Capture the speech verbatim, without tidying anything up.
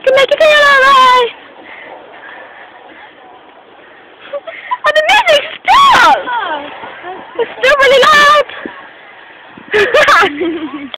can make it feel alright. Oh, the music stopped! Oh, It's still really loud!